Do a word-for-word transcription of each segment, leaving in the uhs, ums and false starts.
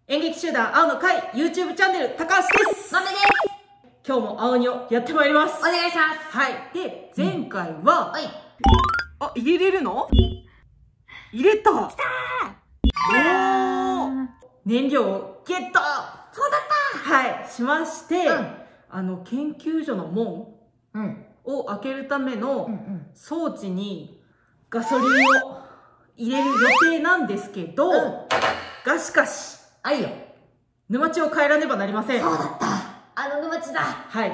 演劇集団青の会 YouTube チャンネル高橋です。 豆です。 今日も青鬼をやってまいります。 お願いします。 はい。で、前回は、 はい。 あ、入れれるの？入れた。きたー。おー。燃料をゲット。 そうだった。 はい。しまして、 うん、 あの、研究所の門を開けるための装置にガソリンを入れる予定なんですけど、うん、がしかし、 あいよ。 沼地を帰らねばなりません。 そうだった。あの沼地だ。 はい。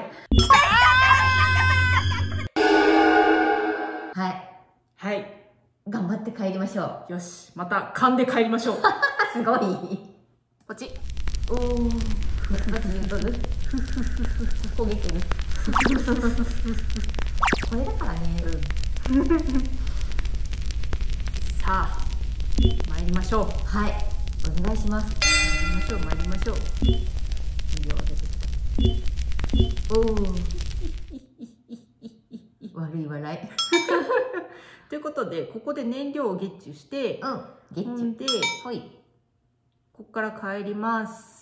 はい。 はい。 頑張って帰りましょう。よし。また勘で帰りましょう。 すごい。 こっち。 おー。焦げてる。これだからね。 うん、さあ、参りましょう。 はい。お願いします。 参りましょう、参りましょう。 おー。悪い笑い。 ということで、ここで燃料をゲッチュして、 うん、ゲッチュ。 で、 はい。 ここから帰ります。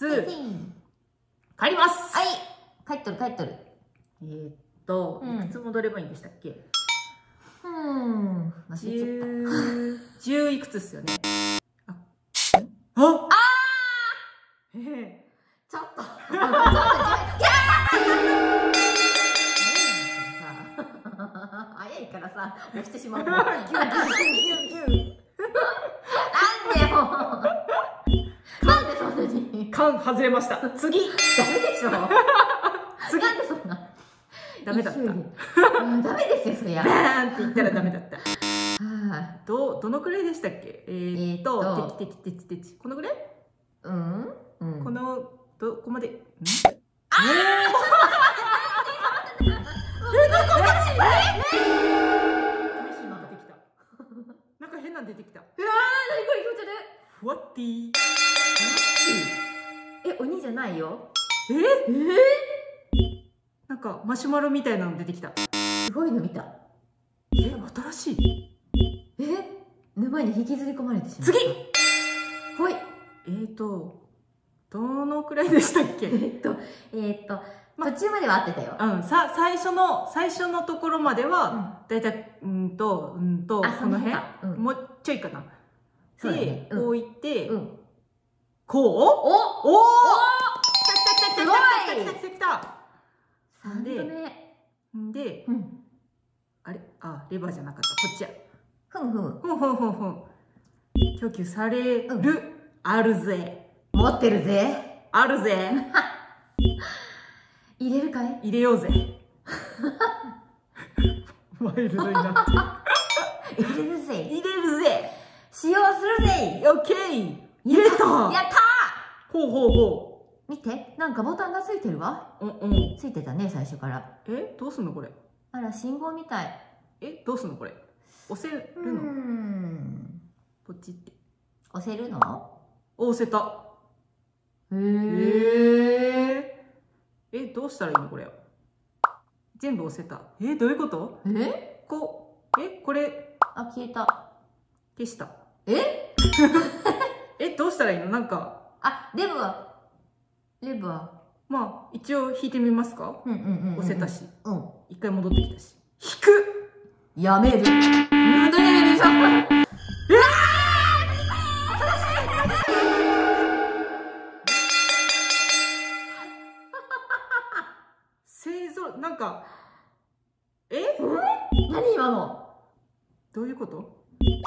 はい、 帰ります。 はい。帰っとる、帰っとる。 えーっと、うん、いくつ戻ればいいんでしたっけ？ うん、忘れちゃった。 じゅういくつっすよね。あ、ああー、へへ。 ちょっと。ちょっと、じゅう、早いからさ、押してしまう。ギュンギュンギュンギュンギュン。なんでよ。なんでそんなに。 缶外れました。次。 ダメでしょ。次。なんでそんな。 ダメだった。 ダメですよ、そりゃ。 バーンって言ったらダメだった。 はあ、 ど、どのくらいでしたっけ？えーっと、てきてきてきてき。このぐらい？ うん。うん。 この、どこまで？ん？ ああ。え、なんかおかしい。え？ なんか出てきた。なんか変なの出てきた。 うわー、なにこれ、気持ち悪い。 ふわっティー。 え、鬼じゃないよ。 え？えー？なんかマシュマロみたいなの出てきた。 すごいの見た。 え、新しい。 え、沼に引きずり込まれてしまった。 次。 ほい。 えーと、どのくらいでしたっけ？ えっと、えっと、途中までは合ってたよ。 うん、さ、最初の、最初のところまでは、だいたい、うんと、うんと、この辺、もうちょいかな。で、こういって、こう？おおお来た来た来た来た来た来た来た。 三度目。 で、あれ、あ、レバーじゃなかった。こっちや。 ふんふん。 ふんふんふんふん。供給される、あるぜ。 持ってるぜ。 あるぜ。 入れるかい？ 入れようぜ。ワイルドになって入れるぜ。 入れるぜ。 使用するぜ。 オッケー。入れた。 やったー。ほうほうほう。 見て、なんかボタンがついてるわ。 うんうん。 ついてたね、最初から。 え、どうすんのこれ？ あら、信号みたい。 え、どうすんのこれ？押せるの？うん。ポチって。 押せるの？ 押せた。 へえ。 え、どうしたらいいのこれ？全部押せた。え、どういうこと？ え？ こう、え、これ。 あ、消えた。 消した。 え？ え、どうしたらいいの？なんか。 あ、レブはレブはまあ、一応弾いてみますか？ うんうんうん。 押せたし。 うん。 一回戻ってきたし。弾く！ やめる。なんでやめるじゃん。うわー！ 製造、なんか、え？ 何今の？ どういうこと？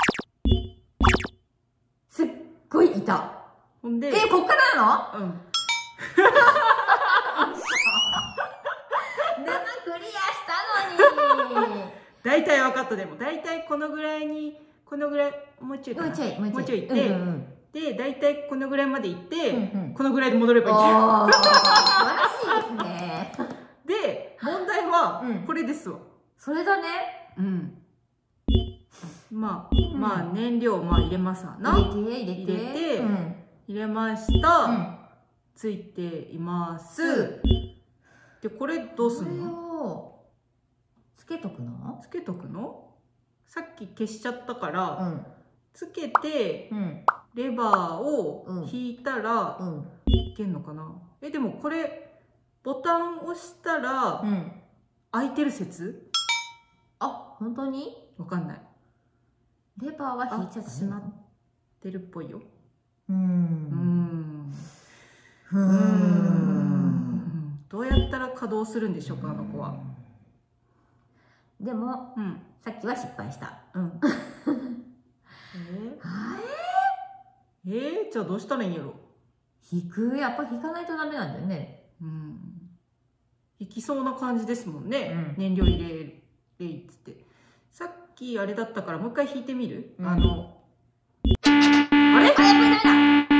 すっごいいた。 ほんで、 え、こっからなの？うん。沼クリアしたのに。 大体分かった。でも大体このぐらいに、このぐらい、もうちょいかな。 もうちょい、もうちょい行って、 うんうん、 で、大体このぐらいまで行って、 うんうん、 このぐらいで戻ればいいんだよ。 素晴らしいですね。 で、問題は、これですわ、うん。 それだね。 うん。まあ、うん、まあ、燃料、まあ入れますわな。 入れて、入れて。 入れて、うん、入れました。うん、ついています。で、これどうすんの？ つけとくの？ つけとくの？さっき消しちゃったから、 うん、 つけて、 うん、 レバーを引いたら、うん、いけんのかな。え、でもこれ、ボタン押したら、うん、開いてる説？ あ、本当に？ わかんない。 レバーは引いちゃしまってるっぽいよ。 うーん。 うーん。うーん。どうやったら稼働するんでしょうか、あの子は。 でも、うん、さっきは失敗した。うん。 えー、えー、じゃあどうしたらいいんやろ。 引く、やっぱ引かないとダメなんだよね。 うん。引きそうな感じですもんね。うん、燃料入れれいっつって。さっきあれだったからもう一回引いてみる？うん、あの。あれ？あ、やっぱりダメだ。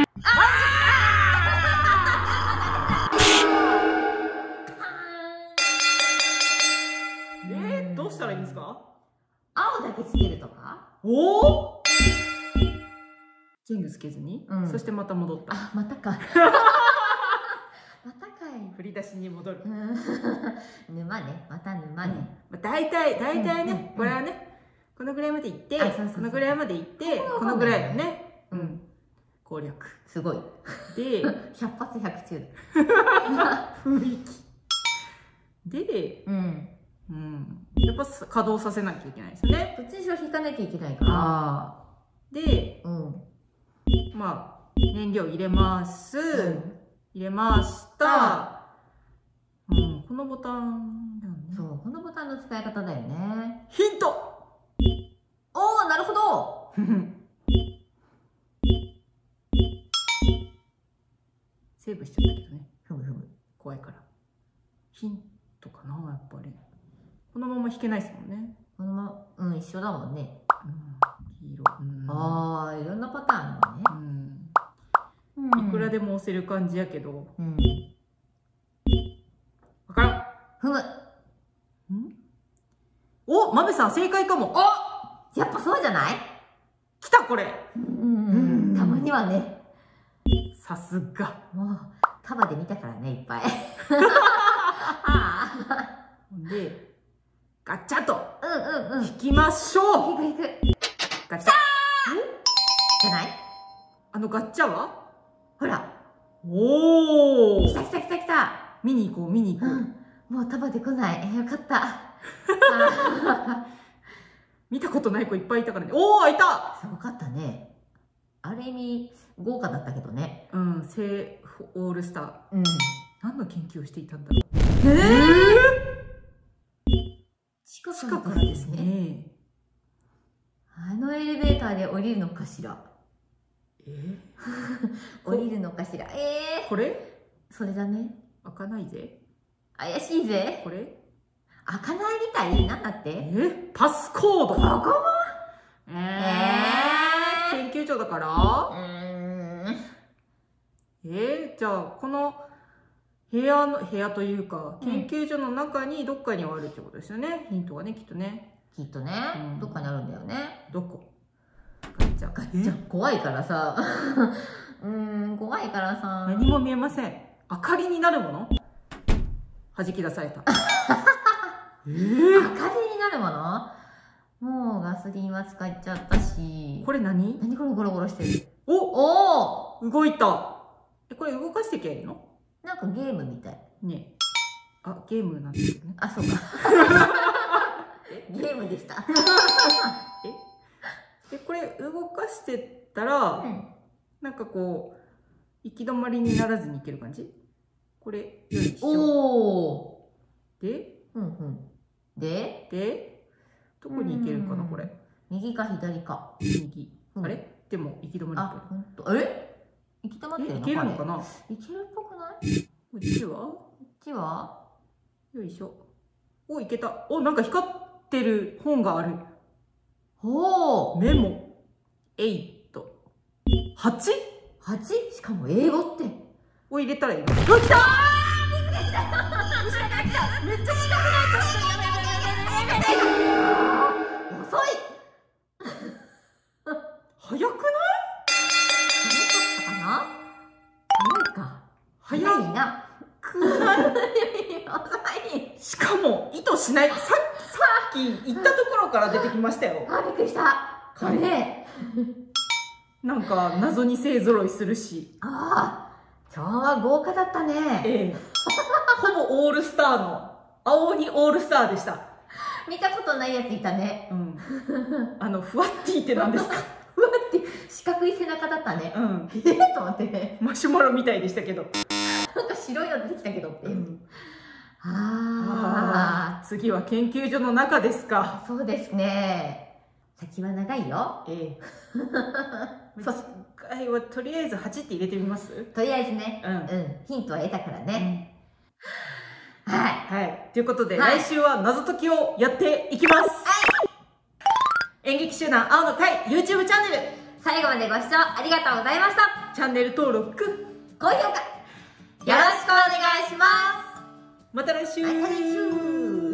えー、どうしたらいいんですか？ 青だけつけるとか？ おお？全部つけずに、うん、そしてまた戻った。 あ、またか。またかい。 振り出しに戻る。 沼ね、また沼ね。 まあ、大体、大体ね、これはね、このぐらいまでいって、このぐらいまでいって、このぐらいよね。うん。攻略。 すごい。 で、 ひゃく発ひゃく中。 雰囲気。で、うん。うん。やっぱ稼働させなきゃいけないですよね。 どっちにしろ引かなきゃいけないから。 で、うん。まあ、燃料入れます。うん、入れました。うん、このボタンだよね。 そう、このボタンの使い方だよね。 ヒント！ おー、なるほどセーブしちゃったけどね。 ふむふむ。 怖いから。ヒントかな、やっぱり。このまま弾けないですもんね。 このまま、うん、一緒だもんね。 うん、黄色。うん、 ああ、いろんなパターンあるのね。 うん。いくらでも押せる感じやけど。うん。わからん。 ふむ。ん？ お、豆さん正解かも。 あ、やっぱそうじゃない？ 来たこれ。 うん。たまにはね。 さすが。 もう束で見たからね、いっぱい。 ほんで、ガチャと。 うんうんうん。 引きましょう。 引く引く。 ガチャ。 じゃない？ あのガッチャは？ ほら。 おお。 来た来た来た来た。 見に行こう見に行こう。 うん、もう束で来ない。よかった。 見たことない子いっぱいいたからね。おお、開いた。 すごかったね。ある意味豪華だったけどね。 うん、セーフオールスター。うん。何の研究をしていたんだろう。 ええー。 近くからですね。 あのエレベーターで降りるのかしら。えー、降りるのかしら。ええー。 これ？ それだね。 開かないぜ。 怪しいぜ。 これ？ 開かないみたい？なんだって？ え？パスコード。 ここも？ えー、えー、研究所だから？うーん。えー、じゃあこの部屋の部屋というか、うん、研究所の中にどっかにはあるってことですよね。ヒントはね、きっとね。 きっとね、うん、どっかにあるんだよね。 どこ？ガッチャ。 ガッチャ。怖いからさ。うーん、怖いからさ。 何も見えません。明かりになるもの？弾き出された。 えー、明かりになるもの？もうガソリンは使っちゃったし。 これ何？ 何これゴロゴロしてる。 おお、動いた。え、これ動かしてきゃいいの？ なんかゲームみたい。 ね。あ、ゲームなんですよね。 あ、そうか。ゲームでした。 え？で、これ動かしてたら、うん、なんかこう、行き止まりにならずにいける感じ？これ、よいしょ。おー。で？うんうん。で？で？どこに行けるかな、これ。 右か左か。 右。うん、あれ？でも、行き止まり。 あ、ほんと。え？行き止まってるの？ いけるのかな？ いけるっぽくない？ こっちは？ こっちは？ よいしょ。お、いけた。お、なんか光ってる本がある。 ほう。メモ。エイト。はち？ はち？ しかも英語って。 を入れたらいいの？うわ、来たー！ びっくりした。後ろから来た。めっちゃ近くなっちゃった。やばいやばいやばいやばいやばいやばい。遅い。 早くない？ 早かったかな？早いか。早いな。 くない？ 遅い。 しかも意図しない。さ、さっき行ったところから出てきましたよ。 あ、びっくりした。これね。 なんか謎に勢ぞろいするし。 ああ、今日は豪華だったね。ええ。 ほぼオールスターの、青鬼オールスターでした。 見たことないやついたね。うん。 あの、ふわっティーって何ですか？ ふわって、四角い背中だったね。うん。ええと思ってね。 マシュマロみたいでしたけど。 なんか白いの出てきたけどって。うん、 ああ。次は研究所の中ですか。 そうですね。先は長いよ。ええ。 そう。はい、はとりあえずはちって入れてみます？ とりあえずね。うん。うん。ヒントは得たからね。 うん、はい。はい。ということで、はい、来週は謎解きをやっていきます。はい。演劇集団青の会 YouTube チャンネル。 最後までご視聴ありがとうございました。 チャンネル登録、 高評価、よろしくお願いします。 また来週。 また来週。